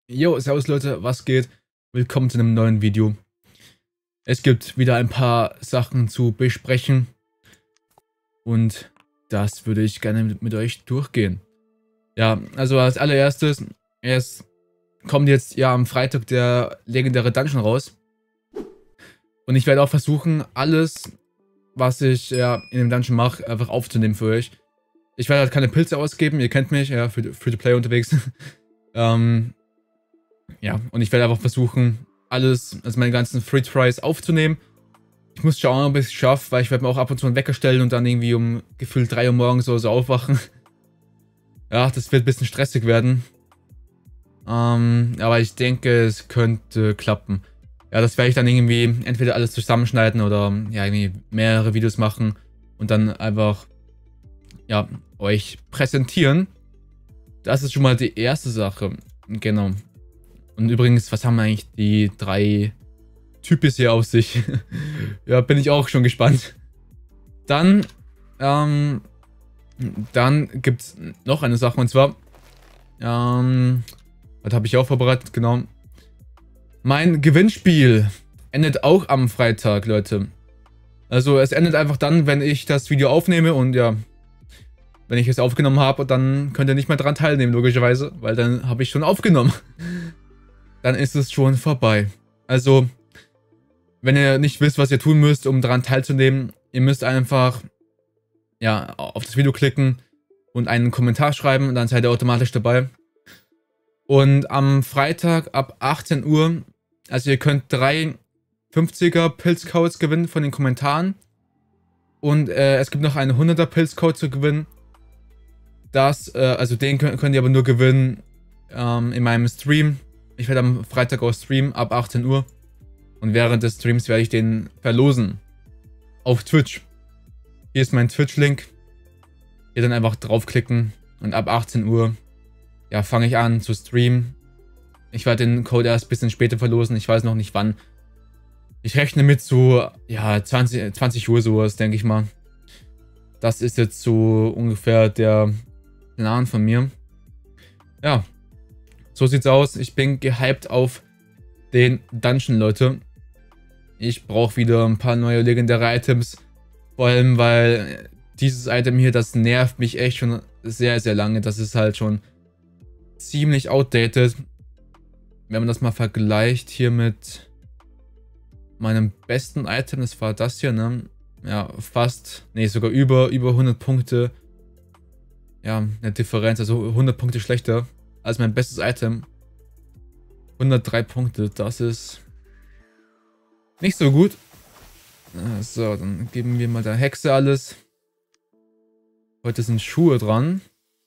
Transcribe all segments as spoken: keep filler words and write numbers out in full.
Jo, servus Leute, was geht? Willkommen zu einem neuen Video. Es gibt wieder ein paar Sachen zu besprechen und das würde ich gerne mit, mit euch durchgehen. Ja, also als allererstes, es kommt jetzt ja am Freitag der legendäre Dungeon raus und ich werde auch versuchen, alles, was ich ja in dem Dungeon mache, einfach aufzunehmen für euch. Ich werde halt keine Pilze ausgeben, ihr kennt mich, ja, für, für die Play unterwegs. ähm... Ja, und ich werde einfach versuchen, alles, also meine ganzen Free Tries aufzunehmen. Ich muss schauen, ob ich es schaffe, weil ich werde mir auch ab und zu einen Wecker stellen und dann irgendwie um gefühlt drei Uhr morgens oder so aufwachen. Ja, das wird ein bisschen stressig werden. Ähm, aber ich denke, es könnte klappen. Ja, das werde ich dann irgendwie entweder alles zusammenschneiden oder ja, irgendwie mehrere Videos machen und dann einfach, ja, euch präsentieren. Das ist schon mal die erste Sache. Genau. Und übrigens, was haben eigentlich die drei Types hier auf sich? Ja, bin ich auch schon gespannt. Dann, ähm, dann gibt es noch eine Sache und zwar, ähm, was habe ich auch vorbereitet, genau. Mein Gewinnspiel endet auch am Freitag, Leute. Also es endet einfach dann, wenn ich das Video aufnehme und ja, wenn ich es aufgenommen habe, dann könnt ihr nicht mehr dran teilnehmen, logischerweise, weil dann habe ich schon aufgenommen. Dann ist es schon vorbei. Also, wenn ihr nicht wisst, was ihr tun müsst, um daran teilzunehmen, ihr müsst einfach ja, auf das Video klicken und einen Kommentar schreiben und dann seid ihr automatisch dabei. Und am Freitag ab achtzehn Uhr, also ihr könnt drei fünfziger Pilzcodes gewinnen von den Kommentaren und äh, es gibt noch einen hunderter Pilzcode zu gewinnen. Das, äh, also den könnt, könnt ihr aber nur gewinnen ähm, in meinem Stream. Ich werde am Freitag auch streamen, ab achtzehn Uhr. Und während des Streams werde ich den verlosen. Auf Twitch. Hier ist mein Twitch-Link. Hier dann einfach draufklicken. Und ab achtzehn Uhr, ja, fange ich an zu streamen. Ich werde den Code erst ein bisschen später verlosen. Ich weiß noch nicht wann. Ich rechne mit so, ja, zwanzig, zwanzig Uhr sowas, denke ich mal. Das ist jetzt so ungefähr der Plan von mir. Ja. So sieht's aus. Ich bin gehypt auf den Dungeon, Leute. Ich brauche wieder ein paar neue legendäre Items. Vor allem, weil dieses Item hier, das nervt mich echt schon sehr, sehr lange. Das ist halt schon ziemlich outdated. Wenn man das mal vergleicht hier mit meinem besten Item, das war das hier, ne? Ja, fast, nee, sogar über, über hundert Punkte. Ja, eine Differenz, also hundert Punkte schlechter als mein bestes Item. hundertdrei Punkte, das ist nicht so gut. So, dann geben wir mal der Hexe alles. Heute sind Schuhe dran.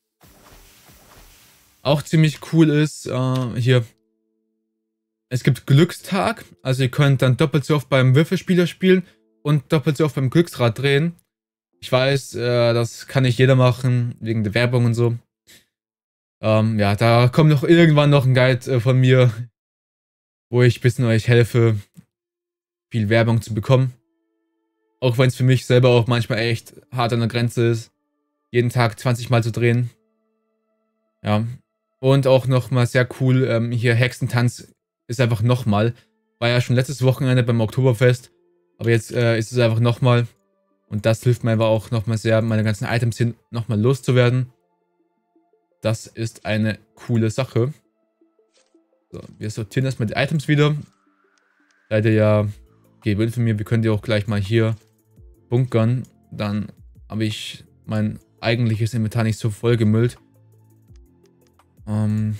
Auch ziemlich cool ist, äh, hier, es gibt Glückstag. Also ihr könnt dann doppelt so oft beim Würfelspieler spielen und doppelt so oft beim Glücksrad drehen. Ich weiß, äh, das kann nicht jeder machen, wegen der Werbung und so. Ähm, ja, da kommt noch irgendwann noch ein Guide äh, von mir, wo ich ein bisschen euch helfe, viel Werbung zu bekommen. Auch wenn es für mich selber auch manchmal echt hart an der Grenze ist, jeden Tag zwanzig Mal zu drehen. Ja, und auch nochmal sehr cool, ähm, hier Hexentanz ist einfach nochmal. War ja schon letztes Wochenende beim Oktoberfest, aber jetzt äh, ist es einfach nochmal. Und das hilft mir aber auch nochmal sehr, meine ganzen Items hin nochmal loszuwerden. Das ist eine coole Sache. So, wir sortieren erstmal die Items wieder. Seid ihr ja gewöhnt von mir. Wir können die auch gleich mal hier bunkern. Dann habe ich mein eigentliches Inventar nicht so voll gemüllt. Ähm,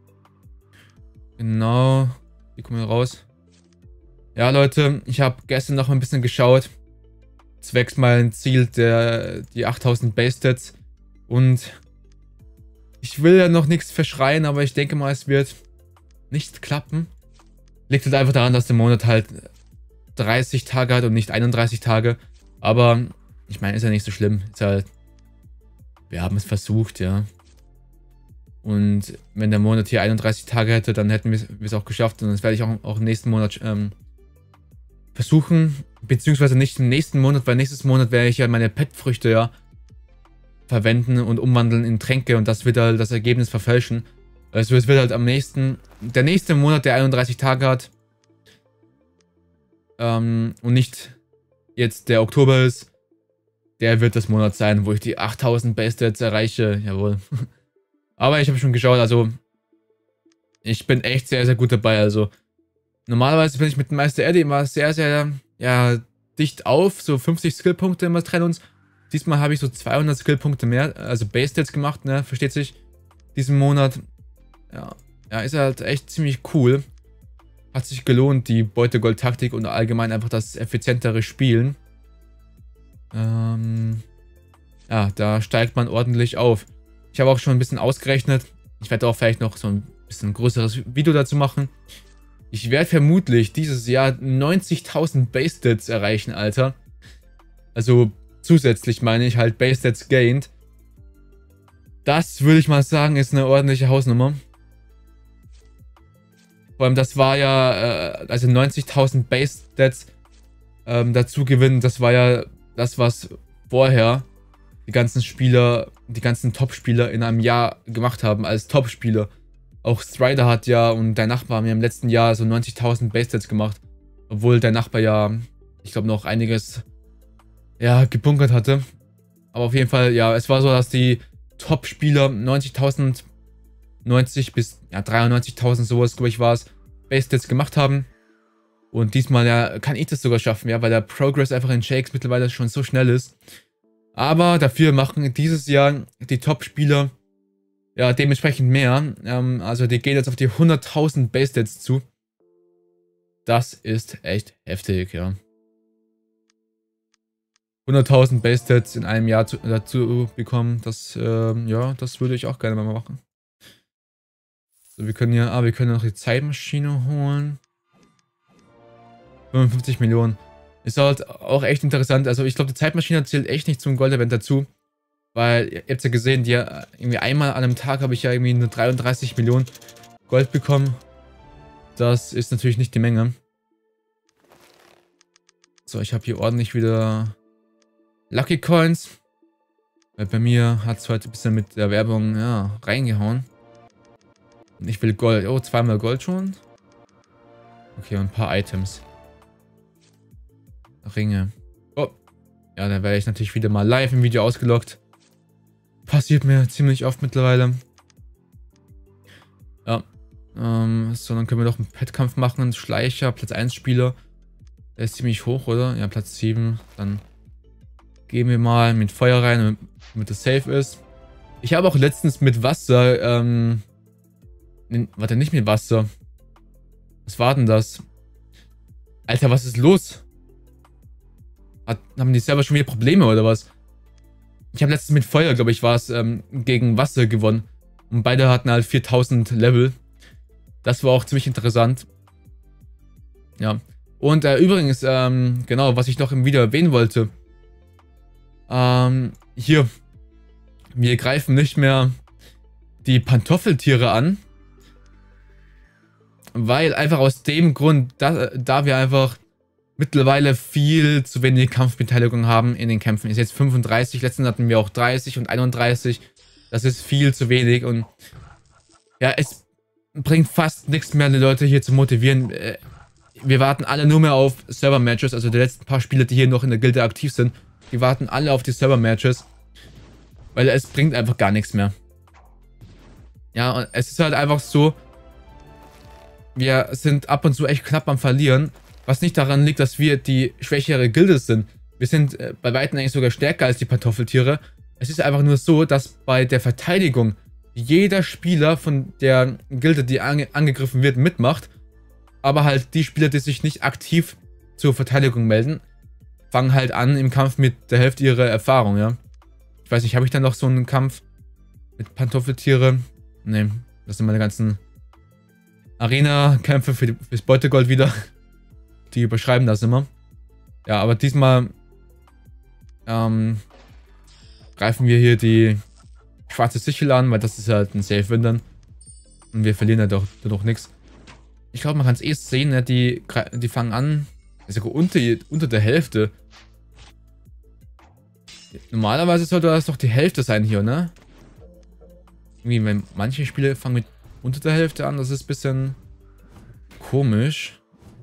genau. Wie kommen wir raus? Ja, Leute, ich habe gestern noch ein bisschen geschaut. Zwecks mein Ziel der die achttausend Base Stats. Und ich will ja noch nichts verschreien, aber ich denke mal, es wird nicht klappen. Liegt halt einfach daran, dass der Monat halt dreißig Tage hat und nicht einunddreißig Tage. Aber ich meine, ist ja nicht so schlimm. Ist halt, wir haben es versucht, ja. Und wenn der Monat hier einunddreißig Tage hätte, dann hätten wir es auch geschafft. Und das werde ich auch, auch nächsten Monat ähm, versuchen. Beziehungsweise nicht im nächsten Monat, weil nächstes Monat werde ich ja meine Pet-Früchte ja verwenden und umwandeln in Tränke und das wird halt das Ergebnis verfälschen. Also es wird halt am nächsten, der nächste Monat, der einunddreißig Tage hat. Ähm, und nicht jetzt der Oktober ist. Der wird das Monat sein, wo ich die achttausend Base Stats erreiche. Jawohl. Aber ich habe schon geschaut, also ich bin echt sehr, sehr gut dabei. Also normalerweise bin ich mit dem Meister Eddie immer sehr, sehr, ja, dicht auf. So fünfzig Skillpunkte immer trennen uns. Diesmal habe ich so zweihundert Skillpunkte mehr, also Base Stats gemacht, ne, versteht sich, diesen Monat. Ja, ja, ist halt echt ziemlich cool. Hat sich gelohnt, die Beutegold-Taktik und allgemein einfach das effizientere Spielen. Ähm, ja, da steigt man ordentlich auf. Ich habe auch schon ein bisschen ausgerechnet. Ich werde auch vielleicht noch so ein bisschen größeres Video dazu machen. Ich werde vermutlich dieses Jahr neunzigtausend Base Stats erreichen, Alter. Also zusätzlich meine ich halt Base Stats gained. Das würde ich mal sagen, ist eine ordentliche Hausnummer. Vor allem, das war ja, äh, also neunzigtausend Base Stats ähm, dazu gewinnen, das war ja das, was vorher die ganzen Spieler, die ganzen Top-Spieler in einem Jahr gemacht haben, als Top-Spieler. Auch Strider hat ja und dein Nachbar haben ja im letzten Jahr so neunzigtausend Base Stats gemacht. Obwohl dein Nachbar ja, ich glaube, noch einiges, ja, gebunkert hatte. Aber auf jeden Fall, ja, es war so, dass die Top-Spieler neunzigtausend, neunzig bis ja, dreiundneunzigtausend, sowas, glaube ich, war es, Base Stats gemacht haben. Und diesmal ja, kann ich das sogar schaffen, ja, weil der Progress einfach in Shakes mittlerweile schon so schnell ist. Aber dafür machen dieses Jahr die Top-Spieler ja dementsprechend mehr. Ähm, also die gehen jetzt auf die hunderttausend Base Stats zu. Das ist echt heftig, ja. hunderttausend Base Stats in einem Jahr zu, dazu bekommen, das, ähm, ja, das würde ich auch gerne mal machen. So, wir können ja, ah, wir können noch die Zeitmaschine holen. fünfundfünfzig Millionen. Ist halt auch echt interessant. Also ich glaube, die Zeitmaschine zählt echt nicht zum Gold-Event dazu. Weil, ihr habt ja gesehen, die, irgendwie einmal an einem Tag habe ich ja irgendwie nur dreiunddreißig Millionen Gold bekommen. Das ist natürlich nicht die Menge. So, ich habe hier ordentlich wieder Lucky Coins. Weil bei mir hat es heute ein bisschen mit der Werbung, ja, reingehauen. Und ich will Gold. Oh, zweimal Gold schon. Okay, und ein paar Items. Ringe. Oh. Ja, dann werde ich natürlich wieder mal live im Video ausgelockt. Passiert mir ziemlich oft mittlerweile. Ja. Ähm, so, dann können wir doch einen Pet-Kampf machen. Schleicher, Platz eins Spieler. Der ist ziemlich hoch, oder? Ja, Platz sieben. Dann gehen wir mal mit Feuer rein, damit das safe ist. Ich habe auch letztens mit Wasser, ähm... warte, nicht mit Wasser. Was war denn das? Alter, was ist los? Hat, haben die selber schon wieder Probleme oder was? Ich habe letztens mit Feuer, glaube ich, war es, ähm, gegen Wasser gewonnen. Und beide hatten halt viertausend Level. Das war auch ziemlich interessant. Ja. Und äh, übrigens, ähm, genau, was ich noch im Video erwähnen wollte. Ähm, hier. Wir greifen nicht mehr die Pantoffeltiere an. Weil einfach aus dem Grund, da, da wir einfach mittlerweile viel zu wenig Kampfbeteiligung haben in den Kämpfen. Ist jetzt fünfunddreißig, letztens hatten wir auch dreißig und einunddreißig. Das ist viel zu wenig und ja, es bringt fast nichts mehr, die Leute hier zu motivieren. Wir warten alle nur mehr auf Server-Matches, also die letzten paar Spieler, die hier noch in der Gilde aktiv sind, die warten alle auf die Server-Matches, weil es bringt einfach gar nichts mehr. Ja, und es ist halt einfach so, wir sind ab und zu echt knapp am Verlieren. Was nicht daran liegt, dass wir die schwächere Gilde sind. Wir sind äh, bei weitem eigentlich sogar stärker als die Pantoffeltiere. Es ist einfach nur so, dass bei der Verteidigung jeder Spieler von der Gilde, die ange angegriffen wird, mitmacht. Aber halt die Spieler, die sich nicht aktiv zur Verteidigung melden, fangen halt an im Kampf mit der Hälfte ihrer Erfahrung, ja. Ich weiß nicht, habe ich dann noch so einen Kampf mit Pantoffeltiere? Ne, das sind meine ganzen Arena-Kämpfe für das Beutegold wieder. Die überschreiben das immer. Ja, aber diesmal ähm, greifen wir hier die schwarze Sichel an, weil das ist halt ein Safe-Win dann. Und wir verlieren ja doch, doch nichts. Ich glaube, man kann es eh sehen, ne? die, die fangen an, sogar unter, unter der Hälfte. Normalerweise sollte das doch die Hälfte sein hier, ne? Irgendwie, wenn manche Spiele fangen mit unter der Hälfte an. Das ist ein bisschen komisch.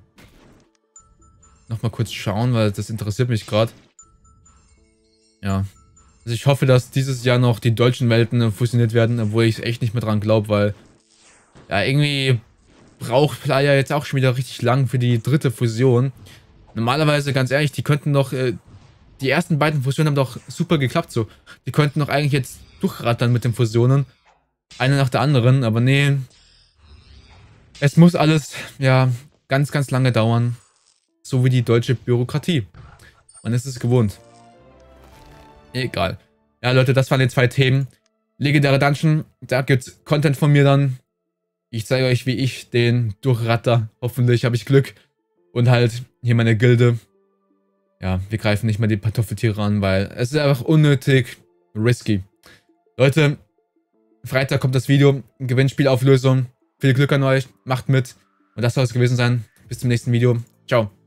Nochmal kurz schauen, weil das interessiert mich gerade. Ja. Also ich hoffe, dass dieses Jahr noch die deutschen Welten fusioniert werden, obwohl ich echt nicht mehr dran glaube, weil ja, irgendwie braucht Playa jetzt auch schon wieder richtig lang für die dritte Fusion. Normalerweise, ganz ehrlich, die könnten doch, äh, die ersten beiden Fusionen haben doch super geklappt so. Die könnten doch eigentlich jetzt durchrattern mit den Fusionen. Eine nach der anderen, aber nee. Es muss alles, ja, ganz, ganz lange dauern. So wie die deutsche Bürokratie. Man ist es gewohnt. Egal. Ja, Leute, das waren die zwei Themen. Legendäre Dungeon, da gibt's Content von mir dann. Ich zeige euch, wie ich den durchratter. Hoffentlich habe ich Glück. Und halt hier meine Gilde. Ja, wir greifen nicht mehr die Kartoffeltiere an, weil es ist einfach unnötig risky. Leute, Freitag kommt das Video. Gewinnspielauflösung. Viel Glück an euch. Macht mit. Und das soll es gewesen sein. Bis zum nächsten Video. Ciao.